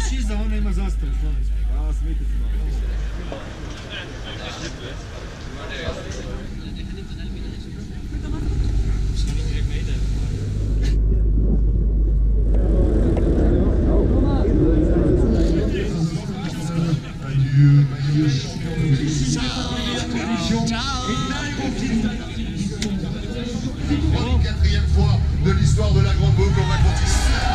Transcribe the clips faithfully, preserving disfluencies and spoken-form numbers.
trzy za one ma zastąp. A, smyty co mamy. Quatrième fois de l'histoire de la grande boucle, on va continuer.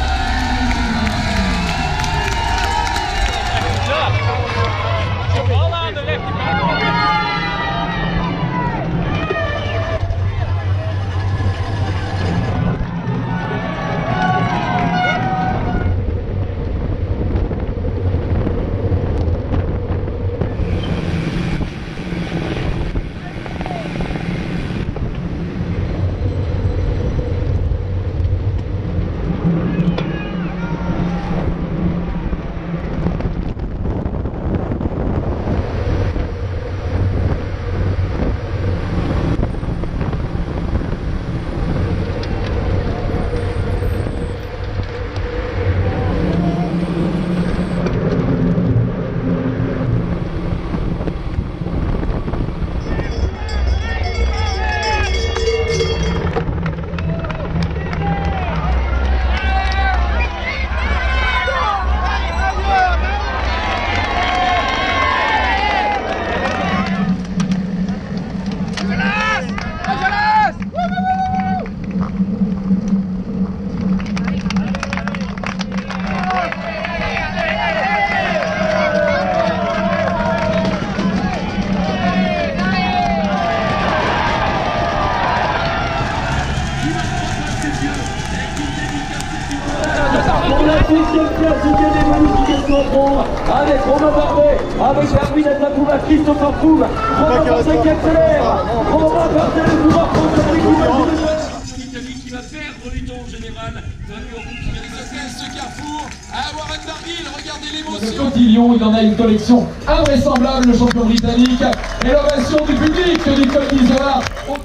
Avec Romain Bardet, avec Erwin Adlakouma, Christopher Froome, Romain Bardet qui accélère, Romain Bardet le pouvoir contre l'Italie qui va perdre du temps en général, ce carrefour, à avoir un Barguil, regardez l'émotion. Le cotillon, il en a une collection invraisemblable, le champion britannique, et l'ovation du public du Col d'Isola.